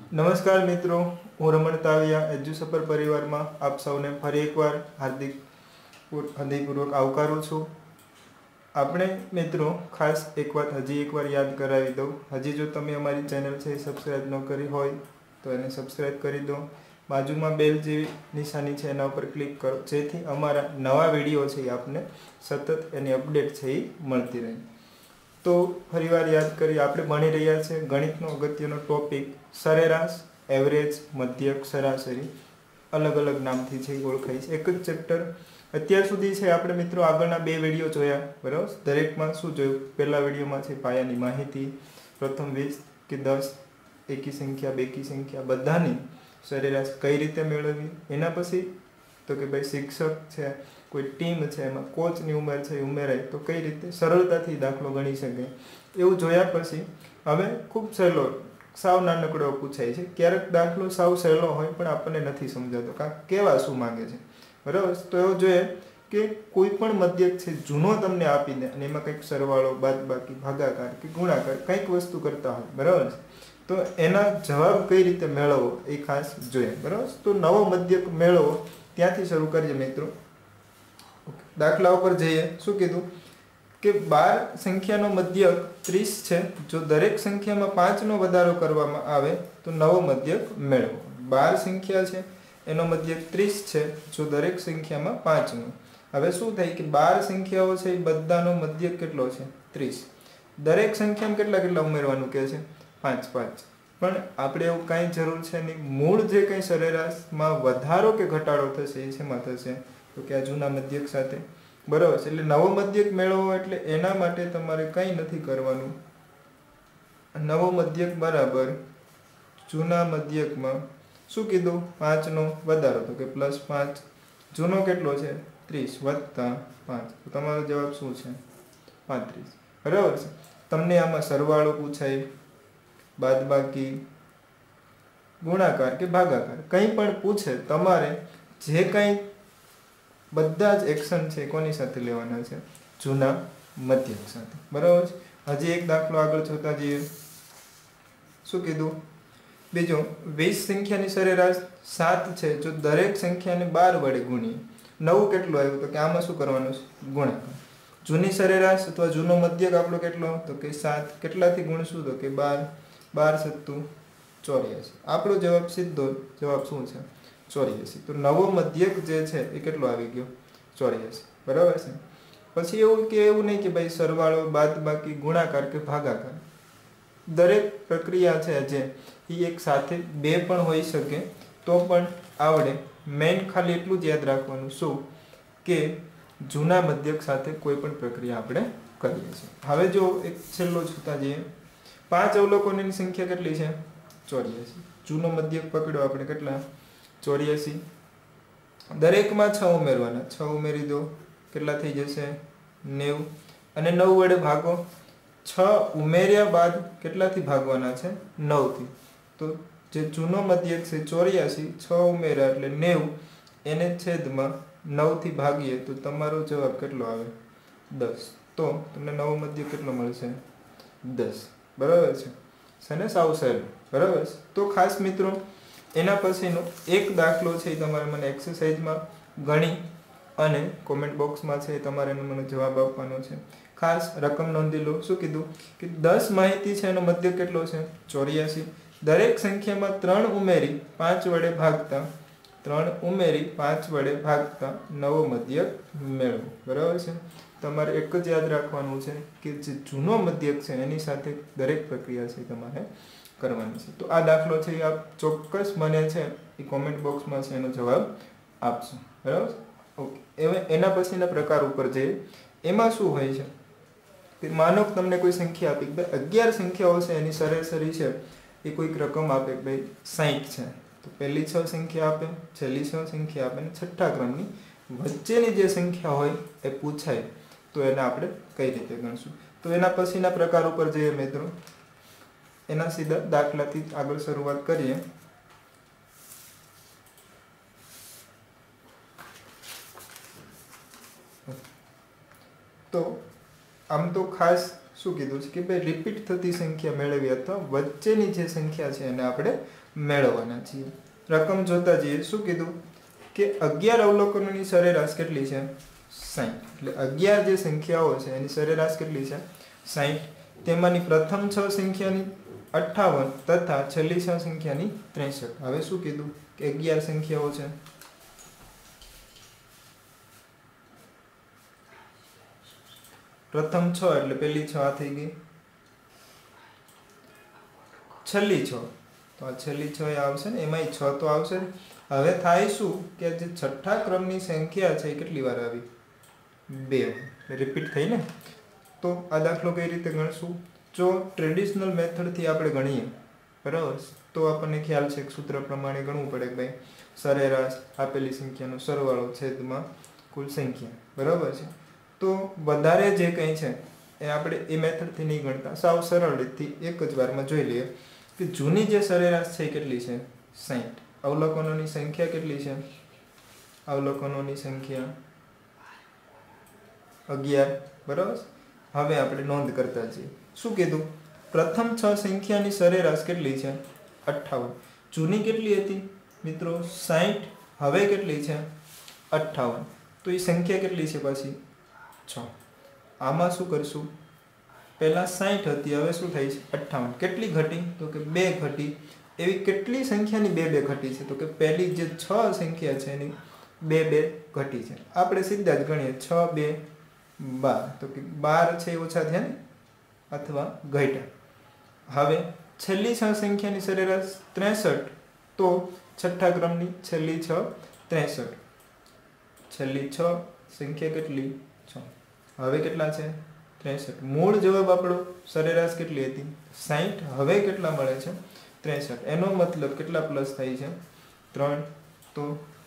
નમસ્કાર મિત્રો, હું રમણ તાવિયા એજ્યુસફર પરિવારમાં આપ સૌને ફરી એકવાર હાર્દિક હૃદયપૂર્વક આવકારું છું. આપણે મિત્રો ખાસ એક વાત હજી એકવાર યાદ કરાવી દઉં. હજી જો તમે અમારી ચેનલ છે સબસ્ક્રાઈબ ન કરી હોય તો એને સબસ્ક્રાઈબ કરી દો. બાજુમાં બેલ જેવી નિશાની છે એના ઉપર ક્લિક કરો, જેથી અમારા નવા વિડીયો છે એ આપને સતત એની અપડેટ છે એ મળતી રહે. તો ફરીવાર યાદ કરીએ, આપણે ભણી રહ્યા છે ગણિતનો અગત્યનો ટોપિક સરેરાશ, એવરેજ, મધ્યક, સરાસરી. અલગ અલગ નામથી છે ઓળખાય છે. એક જ ચેપ્ટર અત્યાર સુધી છે આપણે મિત્રો આગળના 2 વિડીયો જોયા, બરાબર. દરેકમાં શું જોયું? પહેલા વિડીયોમાં છે પાયાની માહિતી, પ્રથમ 20 કે 10 એકી સંખ્યા, બેકી સંખ્યા બધાની સરેરાશ કઈ રીતે મેળવવી. એના પછી તો કે ભાઈ શિક્ષક છે, કોઈ ટીમ છે, એમાં કોચની ઉંમર છે એ ઉમેરાય તો કઈ રીતે સરળતાથી દાખલો ગણી શકે એવું જોયા. પછી હવે ખૂબ સહેલો, સાવ નાનકડો પૂછાય છે. ક્યારેક દાખલો સાવ સહેલો હોય પણ આપણને નથી સમજાતો કાં કેવા શું માંગે છે, બરાબર. તો એવું જોઈએ કે કોઈ પણ મધ્યક છે જૂનો તમને આપી દે અને એમાં કંઈક સરવાળો, બાદબાકી, ભાગાકાર કે ગુણાકાર કંઈક વસ્તુ કરતા હોય, બરાબર, તો એના જવાબ કઈ રીતે મેળવવો એ ખાસ જોઈએ, બરાબર. તો નવો મધ્યક મેળવવો ત્યાંથી શરૂ કરીએ મિત્રો. દાખલા ઉપર જઈએ. શું કીધું કે 12 સંખ્યાનો મધ્યક 30 છે. જો દરેક સંખ્યામાં 5નો વધારો કરવામાં આવે તો નવો મધ્યક મેળવો. 12 સંખ્યા છે, એનો મધ્યક 30 છે. જો દરેક સંખ્યામાં 5નો, હવે શું થાય કે 12 સંખ્યાઓ છે એ બધાનો મધ્યક કેટલો છે? 30. દરેક સંખ્યામાં કેટલા કેટલા ઉમેરવાનું કહે છે? 5 5. પણ આપણે એવું કાંઈ જરૂર છે નહીં. મૂળ જે કંઈ સરેરાશમાં વધારો કે ઘટાડો થશે એ શેમાં થશે? તો કે આ જૂના મધ્યક સાથે, બરાબર છે. એટલે નવો મધ્યક મેળવવો એટલે એના માટે તમારે કંઈ નથી કરવાનું. નવો મધ્યક બરાબર જૂના મધ્યકમાં શું કીધું? 5નો વધારો, તો કે +5. જૂનો કેટલો છે? 30 વત્તા 5. તો તમારો જવાબ શું છે? 35, બરાબર છે. તમને આમાં સરવાળો પૂછાય, બાદબાકી, ગુણાકાર કે ભાગાકાર કંઈ પણ પૂછે, તમારે જે કંઈ બધા જ એક્શન છે કોની સાથે લેવાના છે? જૂના મધ્યક સાથે, બરાબર છે. હજી એક દાખલો આગળ જોતા જઈએ. શું કીધું? બીજો, 20 સંખ્યાની સરેરાશ 7 છે. જો દરેક સંખ્યાને 12 વડે ગુણીએ, 9 કેટલું આવ્યું? તો કે આમાં શું કરવાનું છે? ગુણાકાર. જૂની સરેરાશ અથવા જૂનો મધ્યક આપણો કેટલો? તો કે 7. કેટલાથી ગુણશું? તો કે 12. 12 સત્તું 84. આપણો જવાબ સીધો જવાબ શું છે? 84. તો નવો મધ્યક જે છે એ કેટલો આવી ગયો? 84, બરાબર છે. પછી એવું નહીં કે ભાઈ સરવાળો, બાદબાકી, ગુણાકાર કે ભાગાકાર દરેક પ્રક્રિયા છે જે એ એક સાથે 2 પણ હોઈ શકે તો પણ આવડે. મેઇન ખાલી એટલું જ યાદ રાખવાનું શું કે જૂના મધ્યક સાથે કોઈ પણ પ્રક્રિયા આપણે કરીએ છીએ. હવે જો એક છેલ્લો જોતા જઈએ. 5 અવલોકનોની સંખ્યા કેટલી છે? 84. જૂનો મધ્યક પકડ્યો આપણે, કેટલા? 84. દરેકમાં 6 ઉમેરવાના. 6 ઉમેરી દો, કેટલા થઈ જશે? 90. અને 9 વડે ભાગો. 6 ઉમેર્યા બાદ કેટલાથી ભાગવાના છે? 9 થી. તો જે જૂનો મધ્યક છે 84, 6 ઉમેર્યા એટલે 90, એને છેદમાં 9 થી ભાગીએ તો તમારો જવાબ કેટલો આવે? 10. તો તમને નવો મધ્યક કેટલો મળશે? 10, બરાબર છે. સને સાવ સહેલું, બરાબર છે. તો ખાસ મિત્રો એના પછીનો એક દાખલો છે એ તમારે મને એક્સરસાઇઝમાં ગણી અને કોમેન્ટ બોક્સમાં છે તમારે એનો મને જવાબ આપવાનો છે. ખાસ રકમ નોંધી લો. શું કીધું કે 10 માહિતી છે, એનો મધ્યક કેટલો છે? 84. દરેક સંખ્યામાં 3 ઉમેરી 5 વડે ભાગતા 3 ઉમેરી 5 વડે ભાગતા નવો મધ્યક મેળવો, બરાબર છે. તમારે એક જ યાદ રાખવાનું છે કે જે જૂનો મધ્યક છે એની સાથે દરેક પ્રક્રિયા છે તમારે કરવાની છે. તો આ દાખલો છે એ આપ ચોક્કસ મને છે એ કોમેન્ટ બોક્સમાં છે એનો જવાબ આપશો, બરાબર. ઓકે. હવે એના પછીના પ્રકાર ઉપર જઈએ. એમાં શું હોય છે કે માનો કે તમને કોઈ સંખ્યા આપી, 11 સંખ્યાઓ છે, એની સરેસરી છે એ કોઈક રકમ આપે, ભાઈ 60 છે. તો પહેલી 6 સંખ્યા આપે, છેલ્લી 6 સંખ્યા આપે અને છઠ્ઠા ક્રમની વચ્ચેની જે સંખ્યા હોય એ પૂછાય તો એને આપણે કઈ રીતે ગણશું. તો એના પછીના પ્રકાર ઉપર જઈએ મિત્રો. એના સીધા દાખલાથી આગળ શરૂઆત કરીએ. તો આમ તો ખાસ શું કીધું છે કે ભાઈ રિપીટ થતી સંખ્યા મેળવી અથવા વચ્ચેની જે સંખ્યા છે એને આપણે મેળવવાના છીએ. રકમ જોતા જઈએ. શું કીધું કે 11 અવલોકનોની સરેરાશ કેટલી છે? 60. એટલે 11 જે સંખ્યાઓ છે એની સરેરાશ કેટલી છે? 60. તેમાંની પ્રથમ 6 સંખ્યાની 58 તથા છેલ્લી 6 સંખ્યાની 63. હવે શું કીધું કે 11 સંખ્યાઓ છે. પ્રથમ 6 એટલે પહેલી 6 આ થઈ ગઈ. છેલ્લી 6 તો આ છેલ્લી 6 આવશે ને, એમાંય 6 તો આવશે. હવે થાય શું કે જે છઠ્ઠા ક્રમની સંખ્યા છે એ કેટલી વાર આવી? 2 રિપીટ થઈ ને. તો આ દાખલો કઈ રીતે ગણશું? જો ટ્રેડિશનલ મેથડથી આપણે ગણીએ બરાબર, તો આપણને ખ્યાલ છે કે સૂત્ર પ્રમાણે ગણવું પડે કે ભાઈ સરેરાશ આપેલી સંખ્યાનો સરવાળો છેદમાં કુલ સંખ્યા, બરાબર છે. તો વધારે જે કંઈ છે એ આપણે એ મેથડથી નહીં ગણતા, સાવ સરળ રીતથી એક જ વારમાં જોઈ લઈએ કે જૂની જે સરેરાશ છે એ કેટલી છે? 60. અવલોકનોની સંખ્યા કેટલી છે? અવલોકનોની સંખ્યા 11, બરાબર. હવે આપણે નોંધ કરતા છીએ. શું કીધું? પ્રથમ 6 સંખ્યાની સરેરાશ કેટલી છે? 58. જૂની કેટલી હતી મિત્રો? 60. હવે કેટલી છે? 58. તો એ સંખ્યા કેટલી છે પાછી? 6. આમાં શું કરશું? પહેલા 60 હતી, હવે શું થઈ છે? 58. કેટલી ઘટી? તો કે 2 ઘટી. એવી કેટલી સંખ્યાની 2 ઘટી છે? તો કે પહેલી જે 6 સંખ્યા છે એની 2 ઘટી છે. આપણે સીધા જ ગણીએ 6 2 12. તો કે 12 છે એ ઓછા થયા ને, અથવા ઘટ્યા. હવે છેલ્લી 6 સંખ્યાની સરેરાશ 63. તો છઠ્ઠા ક્રમની છેલ્લી 6 63. છેલ્લી 6 સંખ્યા કેટલી? 6. હવે કેટલા છે? 63. મૂળ જવાબ આપણો સરેરાશ કેટલી હતી? 60. હવે કેટલા મળે છે? 63. એનો મતલબ કેટલા પ્લસ થાય છે? 3. તો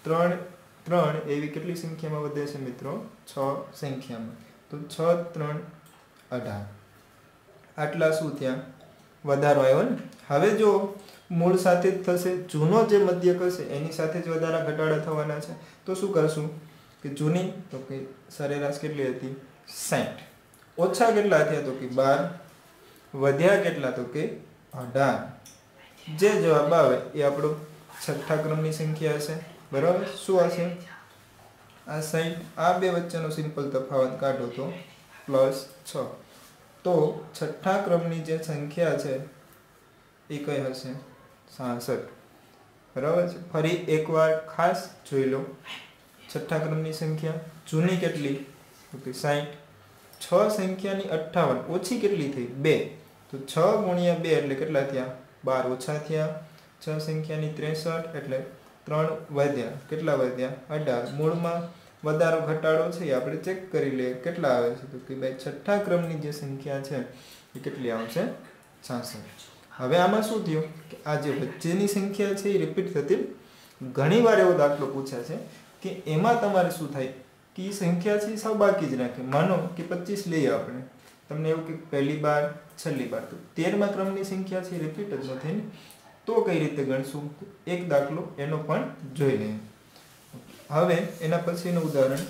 3 એવી કેટલી સંખ્યામાં વધે છે મિત્રો? 6 સંખ્યામાં. તો 6 3 18. આટલા શું થયા? વધારો આવ્યો ને. હવે જો મૂળ સાથે જ થશે, જૂનો જે મધ્યક હશે એની સાથે જ વધારા ઘટાડા થવાના છે. તો શું કરશું કે જૂની તો કે સરેરાશ કેટલી હતી? 60. ઓછા કેટલા થયા? તો કે 12. વધ્યા કેટલા? તો કે 18. જે જવાબ આવે એ આપણો છઠ્ઠા ક્રમની સંખ્યા હશે, બરાબર. શું હશે? આ 60. આ બે વચ્ચેનો સિમ્પલ તફાવત કાઢો તો +6. તો છઠ્ઠા ક્રમની જે સંખ્યા છે એ કઈ હશે? 66, બરાબર છે. ફરી એકવાર ખાસ જોઈ લો. છઠ્ઠા ક્રમની સંખ્યા જૂની કેટલી? તો કે 60. 6 સંખ્યાની 58. ઓછી કેટલી થઈ? 2. તો 6 ગુણ્યા 2 એટલે કેટલા થયા? 12. ઓછા થયા. 6 સંખ્યાની 63 એટલે 3 વધ્યા. કેટલા વધ્યા? 18. મૂળમાં વધારો ઘટાડો છે એ આપણે ચેક કરી લઈએ કેટલા આવે છે. તો કે ભાઈ છઠ્ઠા ક્રમની જે સંખ્યા છે એ કેટલી આવશે? 66. હવે આમાં શું થયું કે આ જે વચ્ચેની સંખ્યા છે એ રિપીટ થતી. ઘણીવાર એવો દાખલો પૂછ્યા છે કે એમાં તમારે શું થાય કે એ સંખ્યા છે સાવ બાકી જ રાખે. માનો કે 25 લઈએ આપણે, તમને એવું કે પહેલી બાર છેલ્લી બાર, તો 13મા ક્રમની સંખ્યા છે રિપીટ જ નથી ને. તો કઈ રીતે ગણશું? એક દાખલો એનો પણ જોઈ લઈએ. હવે એના પછીનું ઉદાહરણ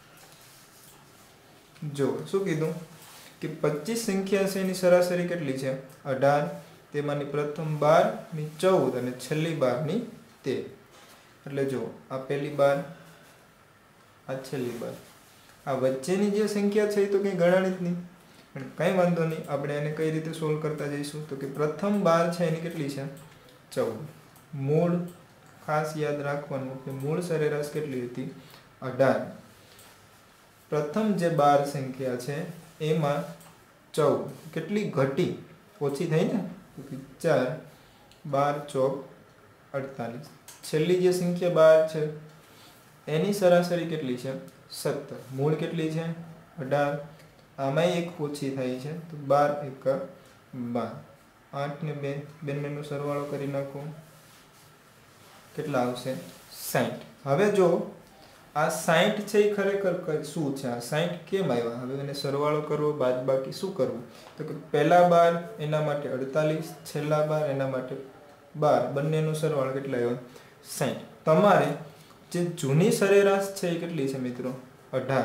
જો. શું કીધું કે 25 સંખ્યા છે એની સરાસરી કેટલી છે? 18. તેમાંની પ્રથમ 12 ની 14 અને છેલ્લી 12 ની 13. એટલે જો આ પહેલી 12, આ છેલ્લી 12. આ વચ્ચેની જે સંખ્યા છે એ તો કંઈ ગણાણી જ નહીં, પણ કંઈ વાંધો નહીં. આપણે એને કઈ રીતે સોલ્વ કરતા જઈશું? તો કે પ્રથમ 12 છે એની કેટલી છે? 14. મૂળ ખાસ યાદ રાખવાનું કે મૂળ સરેરાશ કેટલી હતી? 18. પ્રથમ જે 12 સંખ્યા છે એમાં 14 કેટલી ઘટી? ઓછી થઈ ને. તો કે 4 12 ચોક 48. છેલ્લી જે સંખ્યા 12 છે એની સરાસરી કેટલી છે? 17. મૂળ કેટલી છે? 18. આમાંય એક ઓછી થાય છે તો 12 એકા 12. 8 ને 2 બંનેનો સરવાળો કરી નાખો. કેટલા આવશે? 60. હવે જો આ 60 છે એ ખરેખર શું છે? આ 60 કેમ આવ્યા? હવે એને સરવાળો કરવો, બાદબાકી શું કરવું? તો કે પહેલા 12 એના માટે 48, છેલ્લા 12 એના માટે 12, બંનેનો સરવાળો કેટલા આવ્યો? 60. તમારે જે જૂની સરેરાશ છે એ કેટલી છે મિત્રો? 18.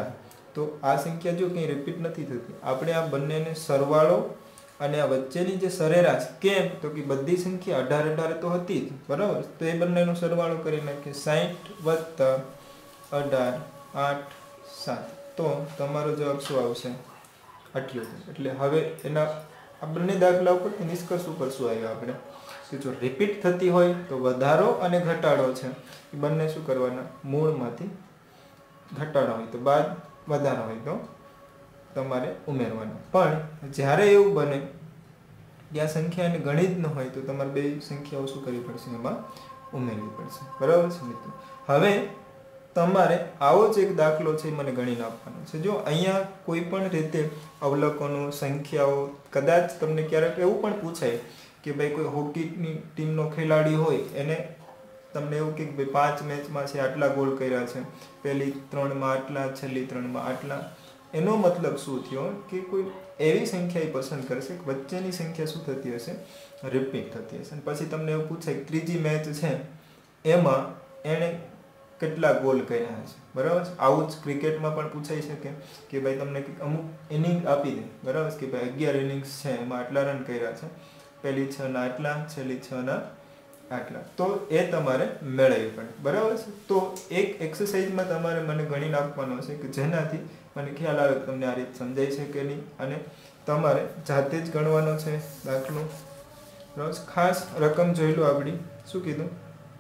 તો આ સંખ્યા જો કંઈ રિપીટ નથી થતી. આપણે આ બંનેને સરવાળો અને આ વચ્ચેની જે સરેરાશ, કેમ તો કે બધી સંખ્યા 18 તો હતી જ, બરાબર. તો એ બંનેનો સરવાળો કરી નાખીએ. 60 વત્તા 18 8 7. તો તમારો જવાબ શું આવશે? 78. એટલે હવે એના આ બંને દાખલા ઉપર નિષ્કર્ષ ઉપર શું આવ્યો આપણે કે જો રિપીટ થતી હોય તો વધારો અને ઘટાડો છે એ બંને શું કરવાના? મૂળમાંથી ઘટાડો હોય તો બાદ, વધારો હોય તો તમારે ઉમેરવાના. પણ જ્યારે એવું બને ત્યાં સંખ્યાને ગણિત ન હોય તો તમારે બે સંખ્યાઓ શું કરવી પડશે? એમાં ઉમેરવી પડશે, બરાબર છે મિત્રો. હવે તમારે આવો જ એક દાખલો છે મને ગણીને આપવાનો છે. જો અહીંયા કોઈ પણ રીતે અવલોકનો, સંખ્યાઓ, કદાચ તમને ક્યારેક એવું પણ પૂછાય કે ભાઈ કોઈ હોકીની ટીમનો ખેલાડી હોય, એને તમને એવું કે ભાઈ 5 મેચમાં છે આટલા ગોલ કર્યા છે, પહેલી 3માં આટલા, છેલ્લી 3માં આટલા. એનો મતલબ શું થયો કે કોઈ એવી સંખ્યા પસંદ કરશે કે વચ્ચેની સંખ્યા શું થતી હશે? રિપીટ થતી હશે. પછી તમને એવું પૂછાય ત્રીજી મેચ છે એમાં એણે કેટલા ગોલ કર્યા છે, બરાબર. આવું જ ક્રિકેટમાં પણ પૂછાઈ શકે કે ભાઈ તમને અમુક ઇનિંગ આપી દે, બરાબર, કે ભાઈ 11 ઇનિંગ્સ છે એમાં આટલા રન કર્યા છે, પહેલી 6 ના આટલા, છેલ્લી 6 ના આટલા. તો એ તમારે મેળવવી પડે, બરાબર છે. તો એક એક્સરસાઇઝમાં તમારે મને ગણીને આપવાનો છે કે જેનાથી મને ખ્યાલ આવે કે તમને આ રીત સમજાય છે કે નહીં, અને તમારે જાતે જ ગણવાનો છે દાખલો. બરાબર. ખાસ રકમ જોઈ લો આપણી. શું કીધું?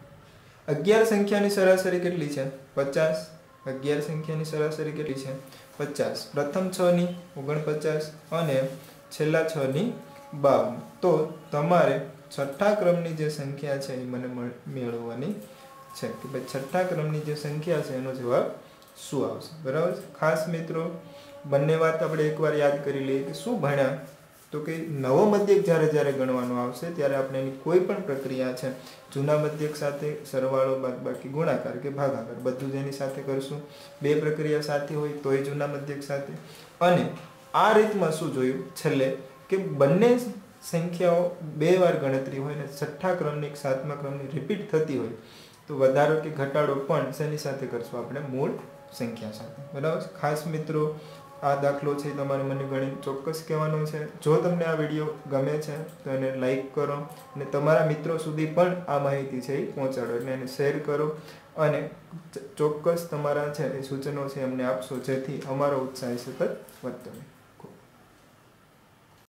11 સંખ્યાની સરાસરી કેટલી છે? 50. 11 સંખ્યાની સરાસરી કેટલી છે? 50. પ્રથમ 6 ની 49 અને છેલ્લા 6 ની 52. તો તમારે છઠ્ઠા ક્રમની જે સંખ્યા છે એ મને મેળવવાની છે કે ભાઈ છઠ્ઠા ક્રમની જે સંખ્યા છે એનો જવાબ શું આવશે, બરાબર. ખાસ મિત્રો બંને વાત આપણે એકવાર યાદ કરી લઈએ કે શું ભણ્યા તો કે નવો મધ્યક જ્યારે ગણવાનો આવશે ત્યારે આપણે એની કોઈ પણ પ્રક્રિયા છે જૂના મધ્યક સાથે સરવાળો, બાદબાકી, ગુણાકાર કે ભાગાકાર બધું જ એની સાથે કરશું. બે પ્રક્રિયા સાથે હોય તોય જૂના મધ્યક સાથે. અને આ રીતમાં શું જોયું છેલ્લે કે બંને સંખ્યાઓ 2 વાર ગણતરી હોય ને છઠ્ઠા ક્રમની 7મા ક્રમની રિપીટ થતી હોય તો વધારો કે ઘટાડો પણ શેની સાથે કરશું? આપણે મૂળ સંખ્યા સાથે, બરાબર. ખાસ મિત્રો આ દાખલો છે તમારે મને ગણીને ચોક્કસ કહેવાનો છે. જો તમને આ વિડીયો ગમે છે તો એને લાઈક કરો અને તમારા મિત્રો સુધી પણ આ માહિતી છે એ પહોંચાડો, એટલે એને શેર કરો અને ચોક્કસ તમારા છે એ સૂચનો છે એમને આપશો જેથી અમારો ઉત્સાહ સતત વધતો રહે.